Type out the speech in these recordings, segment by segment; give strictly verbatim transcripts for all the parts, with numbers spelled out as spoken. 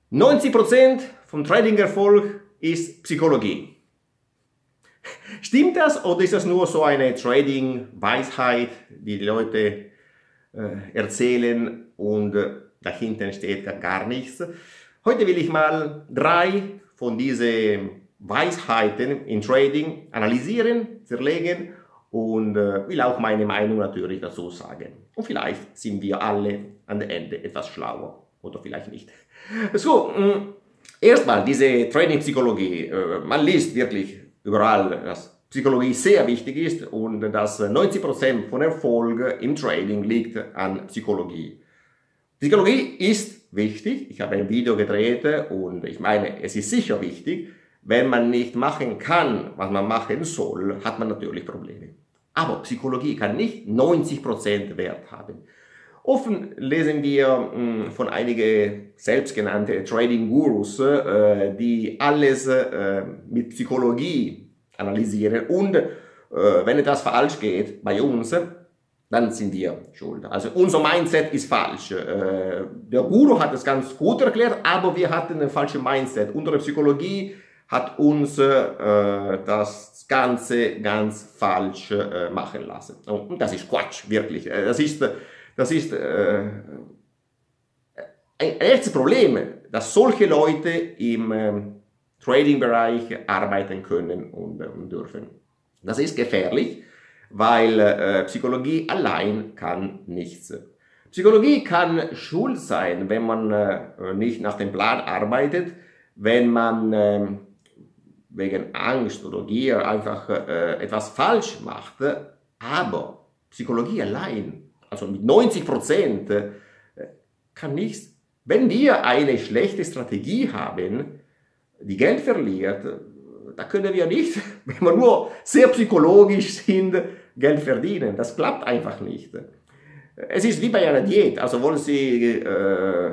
neunzig Prozent vom Trading-Erfolg ist Psychologie. Stimmt das oder ist das nur so eine Trading-Weisheit, die die Leute äh, erzählen und äh, dahinter steht gar nichts? Heute will ich mal drei von diesen Weisheiten in Trading analysieren, zerlegen und äh, will auch meine Meinung natürlich dazu sagen. Und vielleicht sind wir alle am Ende etwas schlauer oder vielleicht nicht. So, erstmal diese Trading-Psychologie. Man liest wirklich überall, dass Psychologie sehr wichtig ist und dass neunzig Prozent von Erfolg im Trading liegt an Psychologie. Psychologie ist wichtig. Ich habe ein Video gedreht und ich meine, es ist sicher wichtig. Wenn man nicht machen kann, was man machen soll, hat man natürlich Probleme. Aber Psychologie kann nicht neunzig Prozent Wert haben. Offen lesen wir mh, von einigen selbstgenannten Trading-Gurus, äh, die alles äh, mit Psychologie analysieren. Und äh, wenn etwas falsch geht bei uns, dann sind wir schuld. Also unser Mindset ist falsch. Äh, der Guru hat es ganz gut erklärt, aber wir hatten ein falsches Mindset. Unsere Psychologie hat uns äh, das Ganze ganz falsch äh, machen lassen. Und das ist Quatsch, wirklich. Das ist, das ist äh, ein echtes Problem, dass solche Leute im äh, Trading-Bereich arbeiten können und, äh, und dürfen. Das ist gefährlich, weil äh, Psychologie allein kann nichts. Psychologie kann schuld sein, wenn man äh, nicht nach dem Plan arbeitet, wenn man äh, wegen Angst oder Gier einfach äh, etwas falsch macht, aber Psychologie allein, also mit neunzig Prozent, äh, kann nichts. Wenn wir eine schlechte Strategie haben, die Geld verliert, da können wir nicht, wenn wir nur sehr psychologisch sind, Geld verdienen. Das klappt einfach nicht. Es ist wie bei einer Diät, also wollen Sie äh,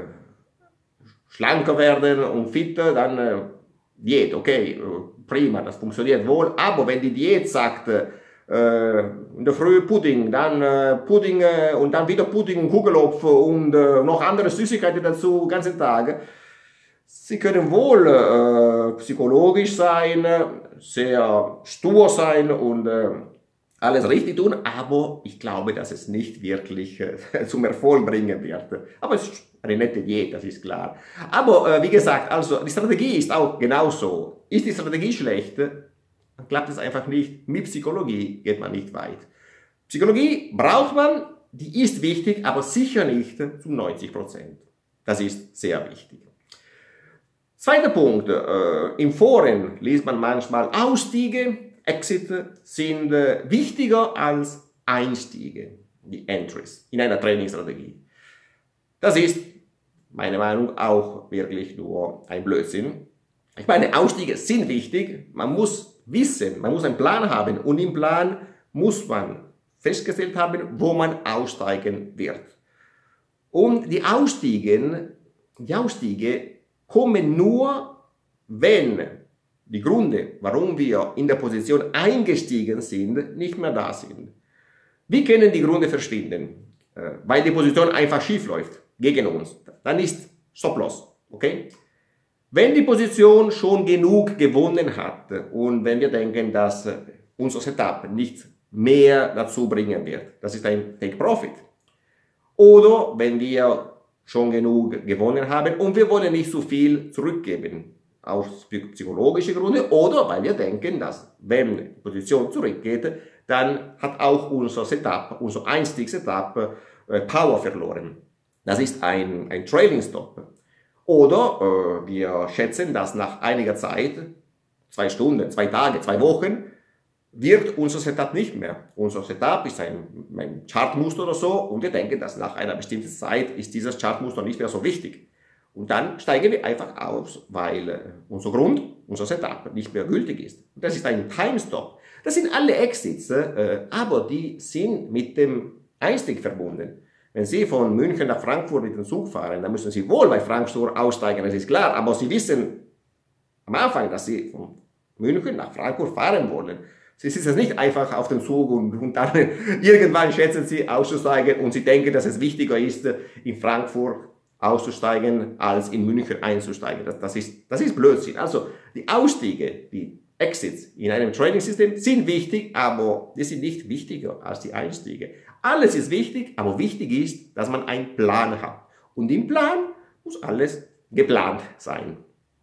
schlanker werden und fitter, dann äh, Diät, okay, prima, das funktioniert wohl, aber wenn die Diät sagt, äh, in der Früh Pudding, dann äh, Pudding äh, und dann wieder Pudding und Kugelhopf und äh, noch andere Süßigkeiten dazu, den ganzen Tag, Sie können wohl äh, psychologisch sein, sehr stur sein und äh, alles richtig tun, aber ich glaube, dass es nicht wirklich äh, zum Erfolg bringen wird. Aber es ist eine nette Diät, das ist klar. Aber äh, wie gesagt, also die Strategie ist auch genauso. Ist die Strategie schlecht, dann klappt es einfach nicht. Mit Psychologie geht man nicht weit. Psychologie braucht man, die ist wichtig, aber sicher nicht zu neunzig Prozent. Das ist sehr wichtig. Zweiter Punkt, äh, im Foren liest man manchmal, Ausstiege, Exit sind äh, wichtiger als Einstiege, die Entries in einer Trainingsstrategie. Das ist, meiner Meinung nach, auch wirklich nur ein Blödsinn. Ich meine, Ausstiege sind wichtig, man muss wissen, man muss einen Plan haben und im Plan muss man festgestellt haben, wo man aussteigen wird. Und die Ausstiege, die Ausstiege kommen nur, wenn die Gründe, warum wir in der Position eingestiegen sind, nicht mehr da sind. Wir können die Gründe verschwinden, weil die Position einfach schief läuft gegen uns. Dann ist Stop-Loss, okay? Wenn die Position schon genug gewonnen hat und wenn wir denken, dass unser Setup nicht mehr dazu bringen wird, das ist ein Take-Profit. Oder wenn wir schon genug gewonnen haben und wir wollen nicht so viel zurückgeben, aus psychologischen Gründen oder weil wir denken, dass wenn die Position zurückgeht, dann hat auch unser Setup, unser Einstiegssetup äh, Power verloren. Das ist ein, ein Trailing Stop. Oder äh, wir schätzen, dass nach einiger Zeit, zwei Stunden, zwei Tage, zwei Wochen, wird unser Setup nicht mehr. Unser Setup ist ein, ein Chartmuster oder so und wir denken, dass nach einer bestimmten Zeit ist dieses Chartmuster nicht mehr so wichtig. Und dann steigen wir einfach aus, weil äh, unser Grund, unser Setup nicht mehr gültig ist. Und das ist ein Time-Stop. Das sind alle Exits, äh, aber die sind mit dem Einstieg verbunden. Wenn Sie von München nach Frankfurt mit dem Zug fahren, dann müssen Sie wohl bei Frankfurt aussteigen, das ist klar. Aber Sie wissen am Anfang, dass Sie von München nach Frankfurt fahren wollen. Sie sitzen nicht einfach auf dem Zug und, und dann irgendwann schätzen Sie auszusteigen und Sie denken, dass es wichtiger ist, in Frankfurt auszusteigen, als in München einzusteigen. Das, das, ist, das ist Blödsinn. Also die Ausstiege, die Exits in einem Trading-System sind wichtig, aber die sind nicht wichtiger als die Einstiege. Alles ist wichtig, aber wichtig ist, dass man einen Plan hat. Und im Plan muss alles geplant sein.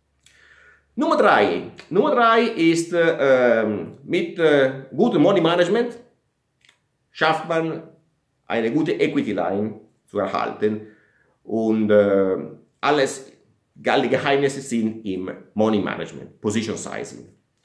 Nummer drei. Nummer drei ist, äh, mit äh, gutem Money Management schafft man eine gute Equity Line zu erhalten. Und äh, alles, alle Geheimnisse sind im Money Management, Position Sizing.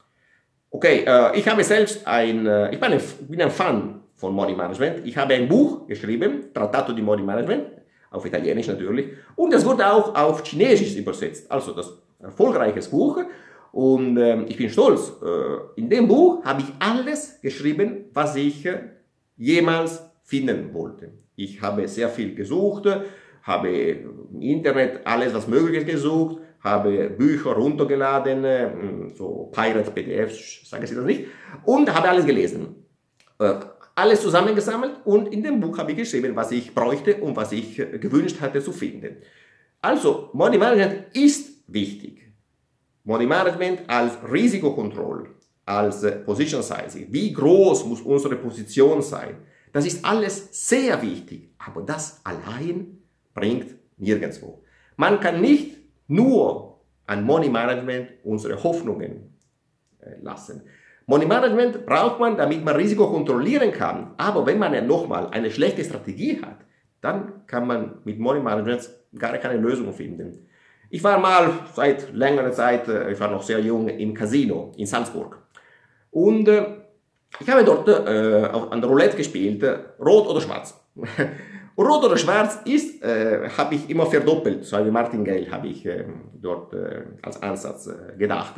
Okay, äh, ich habe selbst ein, äh, ich bin ein, bin ein Fan von Money Management. Ich habe ein Buch geschrieben, Trattato di Money Management, auf Italienisch natürlich, und das wurde auch auf Chinesisch übersetzt. Also das ist ein erfolgreiches Buch, und äh, ich bin stolz. Äh, in dem Buch habe ich alles geschrieben, was ich äh, jemals finden wollte. Ich habe sehr viel gesucht, habe im Internet alles, was möglich ist, gesucht, habe Bücher runtergeladen, so Pirate P D Fs, sagen Sie das nicht, und habe alles gelesen. Äh, alles zusammengesammelt, und in dem Buch habe ich geschrieben, was ich bräuchte und was ich äh, gewünscht hatte zu finden. Also, Money Management ist wichtig. Money Management als Risikokontrolle, als äh, Position Sizing. Wie groß muss unsere Position sein? Das ist alles sehr wichtig, aber das allein bringt nirgendwo. Man kann nicht nur an Money Management unsere Hoffnungen äh, lassen. Money Management braucht man, damit man Risiko kontrollieren kann. Aber wenn man ja nochmal eine schlechte Strategie hat, dann kann man mit Money Management gar keine Lösung finden. Ich war mal seit längerer Zeit, ich war noch sehr jung, im Casino in Salzburg. Und äh, ich habe dort äh, an der Roulette gespielt, äh, rot oder schwarz. Rot oder schwarz ist, äh, habe ich immer verdoppelt, so wie Martingale habe ich äh, dort äh, als Ansatz äh, gedacht.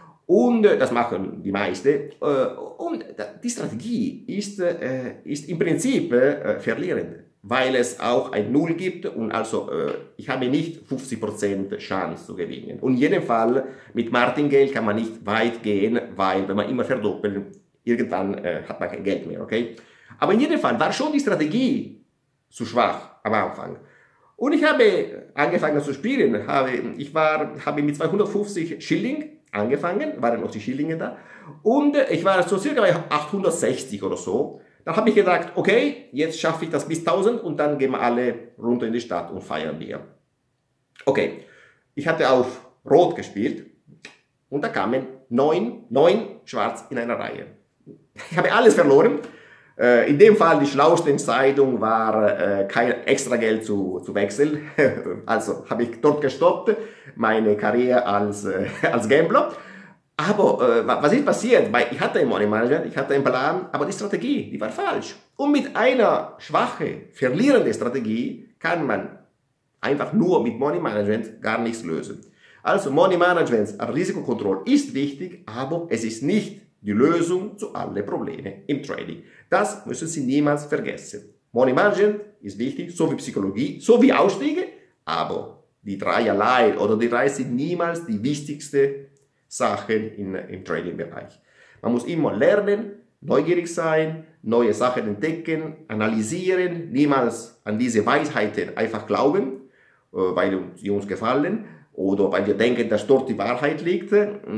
Und äh, das machen die meisten. Äh, und die Strategie ist, äh, ist im Prinzip äh, verlierend, weil es auch ein Null gibt, und also äh, ich habe nicht fünfzig Prozent Chance zu gewinnen. Und in jedem Fall mit Martingale kann man nicht weit gehen, weil wenn man immer verdoppelt, irgendwann äh, hat man kein Geld mehr, okay? Aber in jedem Fall war schon die Strategie zu schwach am Anfang. Und ich habe angefangen zu spielen. Habe, ich war, habe mit zweihundertfünfzig Schilling angefangen, waren noch die Schillinge da. Und ich war so circa bei achthundertsechzig oder so. Dann habe ich gedacht, okay, jetzt schaffe ich das bis tausend, und dann gehen wir alle runter in die Stadt und feiern Bier. Okay, ich hatte auf Rot gespielt, und da kamen neun, neun Schwarz in einer Reihe. Ich habe alles verloren. In dem Fall die schlauste Entscheidung war, kein extra Geld zu, zu wechseln. Also habe ich dort gestoppt, meine Karriere als, als Gambler. Aber was ist passiert? Ich hatte ein Money Manager, ich hatte einen Plan, aber die Strategie, die war falsch. Und mit einer schwachen, verlierenden Strategie kann man einfach nur mit Money Management gar nichts lösen. Also Money Management als Risikokontrolle ist wichtig, aber es ist nicht die Lösung zu allen Problemen im Trading. Das müssen Sie niemals vergessen. Money Management ist wichtig, so wie Psychologie, so wie Ausstiege, aber die drei allein oder die drei sind niemals die wichtigste Sachen in, im Trading-Bereich. Man muss immer lernen, neugierig sein, neue Sachen entdecken, analysieren, niemals an diese Weisheiten einfach glauben, weil sie uns gefallen oder weil wir denken, dass dort die Wahrheit liegt.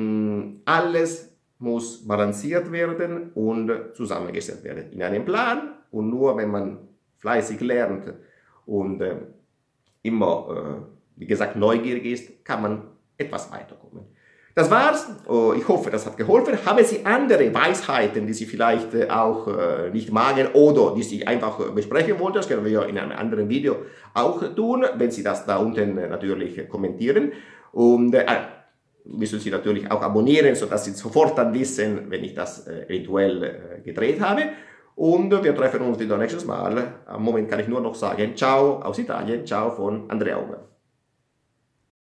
Alles muss balanciert werden und zusammengesetzt werden in einem Plan, und nur wenn man fleißig lernt und äh, immer, äh, wie gesagt, neugierig ist, kann man etwas weiterkommen. Das war's. Ich hoffe, das hat geholfen. Haben Sie andere Weisheiten, die Sie vielleicht äh, auch äh, nicht magen oder die Sie einfach äh, besprechen wollten? Das können wir ja in einem anderen Video auch tun, wenn Sie das da unten äh, natürlich kommentieren. Und äh, müssen Sie natürlich auch abonnieren, sodass Sie sofort dann wissen, wenn ich das äh, eventuell äh, gedreht habe. Und äh, wir treffen uns wieder nächstes Mal. Am Moment kann ich nur noch sagen, ciao aus Italien, ciao von Andrea Unger.